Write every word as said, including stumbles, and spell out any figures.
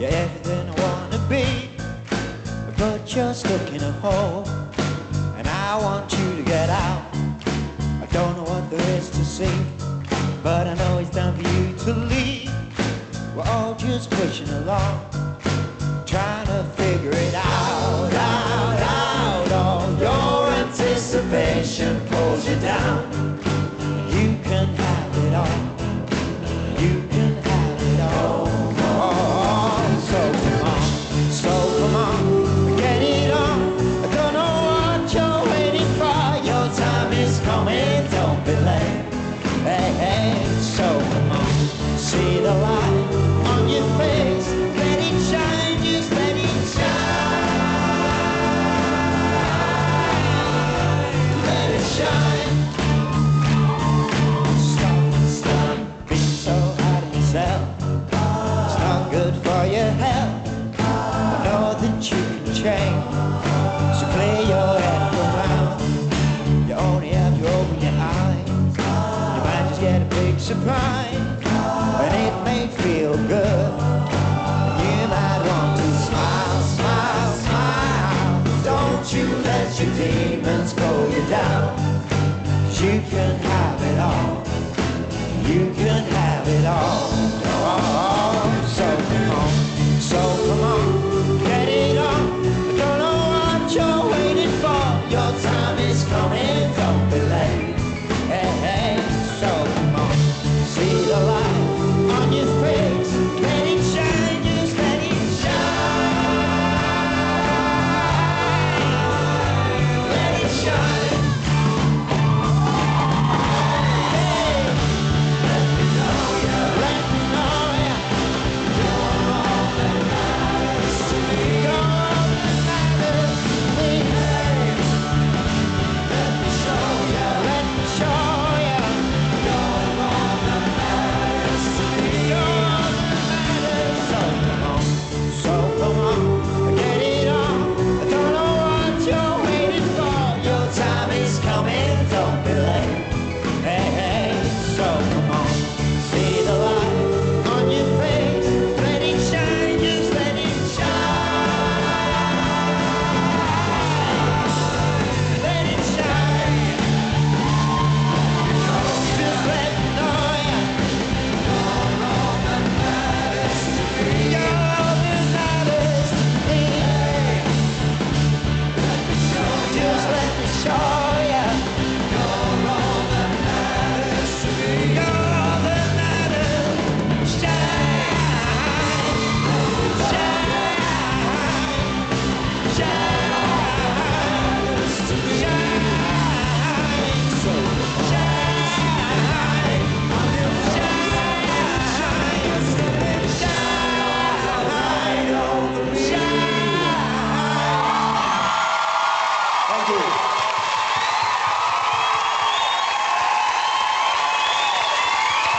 You're everything I wanna be, but you're stuck in a hole, and I want you to get out. I don't know what there is to see, but I know it's time for you to leave. We're all just pushing along, trying to figure it out, out, out. All your anticipation pulls you down. You can have it all. You can have it all. Oh, so come on, so come on, get it on. I don't know what you're waiting for. Your time is coming, don't be late. Hey, hey, so come on, see the light.